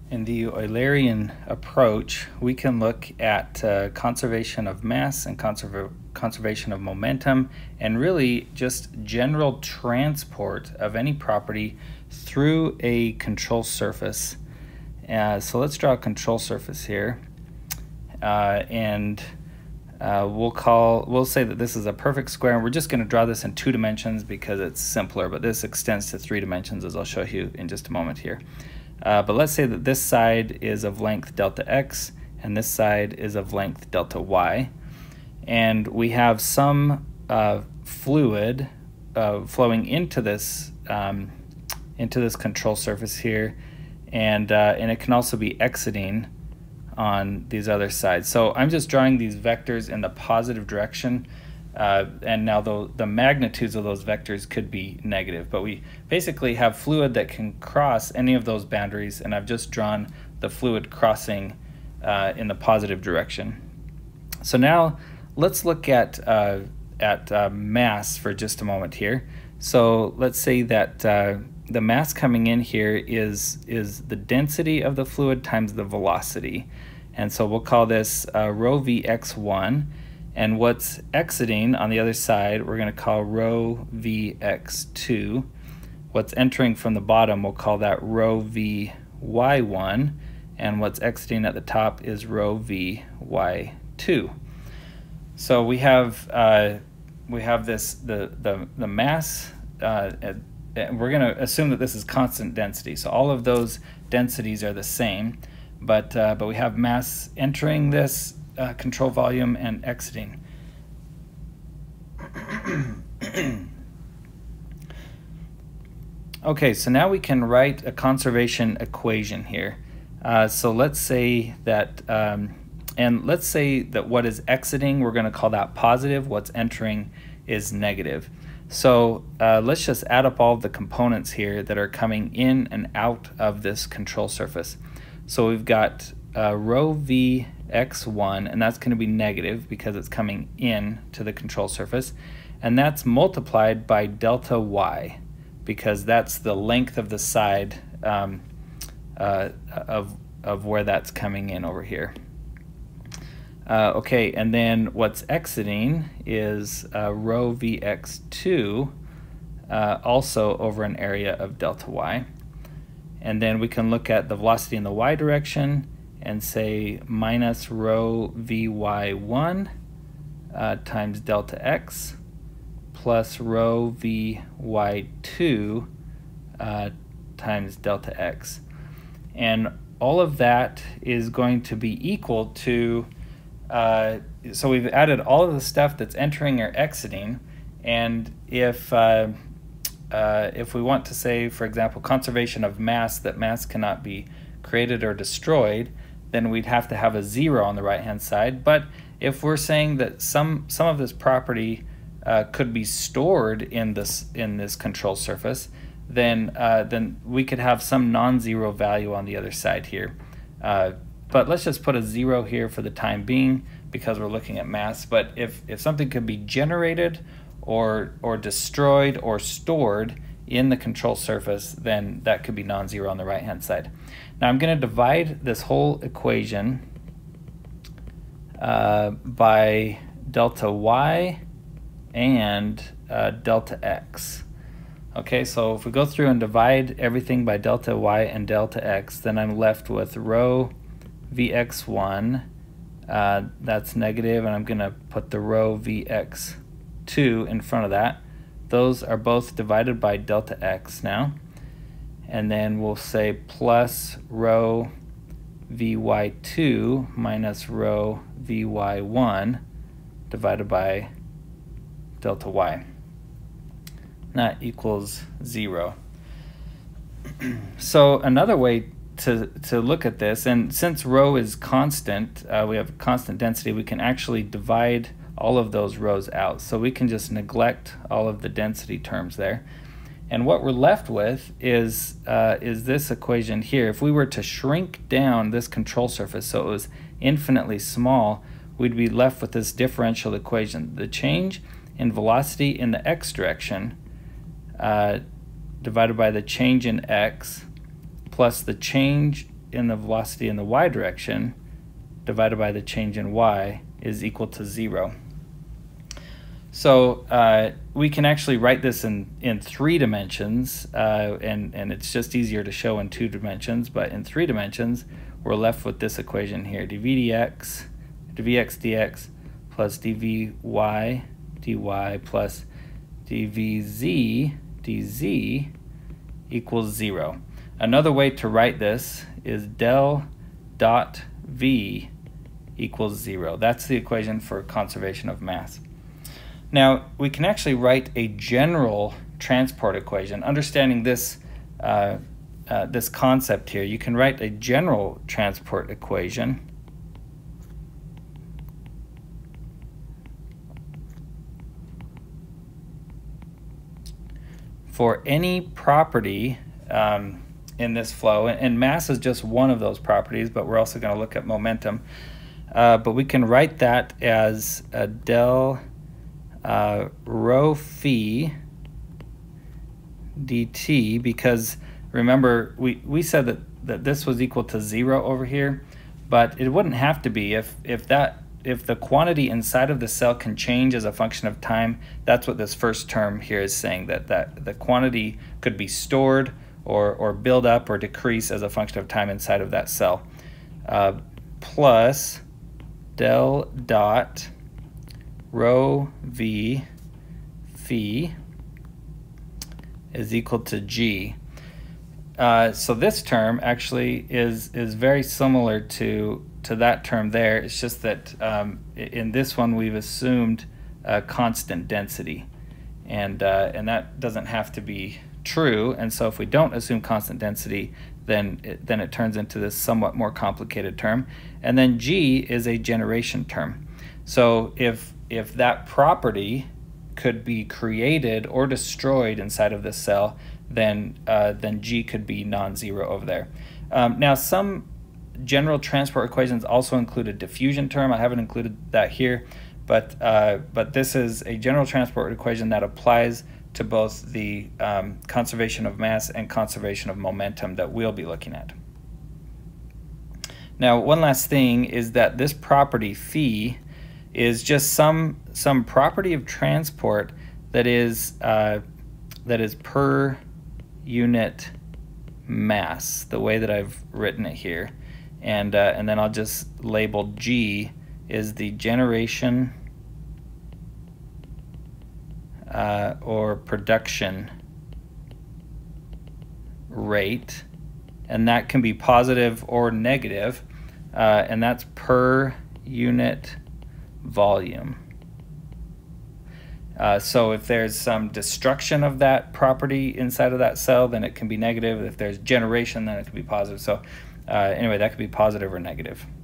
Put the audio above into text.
In the Eulerian approach, we can look at conservation of mass and conservation of momentum, and really just general transport of any property through a control surface. So let's draw a control surface here, and we'll say that this is a perfect square, and we're just going to draw this in 2 dimensions because it's simpler, but this extends to 3 dimensions, as I'll show you in just a moment here. But let's say that this side is of length delta x and this side is of length delta y, and we have some fluid flowing into this control surface here, and it can also be exiting on these other sides. So I'm just drawing these vectors in the positive direction, and now the magnitudes of those vectors could be negative, but we basically have fluid that can cross any of those boundaries, and I've just drawn the fluid crossing in the positive direction. So now let's look at mass for just a moment here. So let's say that the mass coming in here is the density of the fluid times the velocity, and so we'll call this rho vx1. And what's exiting on the other side, we're going to call rho vx2. What's entering from the bottom, we'll call that rho vy1. And what's exiting at the top is rho vy2. So we have this the mass. We're going to assume that this is constant density. So all of those densities are the same, but we have mass entering this control volume and exiting. Okay, so now we can write a conservation equation here. So let's say that, let's say that what is exiting, we're going to call that positive. What's entering is negative. So let's just add up all the components here that are coming in and out of this control surface. So we've got rho vx1, and that's going to be negative because it's coming in to the control surface, and that's multiplied by delta y because that's the length of the side of where that's coming in over here. Okay, and then what's exiting is rho vx2, also over an area of delta y. And then we can look at the velocity in the y direction and say minus rho vy1 times delta x plus rho vy2 times delta x. And all of that is going to be equal to, so we've added all of the stuff that's entering or exiting, and if we want to say, for example, conservation of mass, that mass cannot be created or destroyed, then we'd have to have a 0 on the right hand side. But if we're saying that some of this property could be stored in this control surface, then we could have some non-zero value on the other side here. But let's just put a 0 here for the time being because we're looking at mass. But if something could be generated or destroyed or stored in the control surface, then that could be non-zero on the right hand side. Now I'm going to divide this whole equation by delta y and delta x. Okay, so if we go through and divide everything by delta y and delta x, then I'm left with rho vx1, that's negative, and I'm going to put the rho vx2 in front of that. Those are both divided by delta x now. And then we'll say plus rho vy2 minus rho vy1 divided by delta y. That equals 0. So another way to look at this, and since rho is constant, we have constant density, we can actually divide all of those rows out. So we can just neglect all of the density terms there. And what we're left with is this equation here. If we were to shrink down this control surface so it was infinitely small, we'd be left with this differential equation. The change in velocity in the x direction divided by the change in x plus the change in the velocity in the y direction divided by the change in y is equal to 0. So we can actually write this in 3 dimensions, and it's just easier to show in 2 dimensions, but in 3 dimensions we're left with this equation here, dv dx plus dvy dy plus dvz dz equals 0. Another way to write this is del dot v equals 0. That's the equation for conservation of mass. Now, we can actually write a general transport equation. Understanding this, this concept here, you can write a general transport equation for any property in this flow, and mass is just one of those properties, but we're also going to look at momentum. But we can write that as a del rho phi dt, because remember we said that this was equal to 0 over here, but it wouldn't have to be if the quantity inside of the cell can change as a function of time. That's what this first term here is saying, that the quantity could be stored or build up or decrease as a function of time inside of that cell. Plus del dot rho v phi is equal to g. So this term actually is very similar to that term there. It's just that in this one we've assumed a constant density, and that doesn't have to be true. And so if we don't assume constant density, then it turns into this somewhat more complicated term. And then g is a generation term. So if that property could be created or destroyed inside of this cell, then g could be non-zero over there. Now, some general transport equations also include a diffusion term. I haven't included that here, but this is a general transport equation that applies to both the conservation of mass and conservation of momentum that we'll be looking at. Now, one last thing is that this property phi is just some property of transport that is per unit mass, the way that I've written it here, and then I'll just label G is the generation or production rate, and that can be positive or negative, and that's per unit volume. So if there's some destruction of that property inside of that cell, then it can be negative. If there's generation, then it can be positive. So anyway, that could be positive or negative.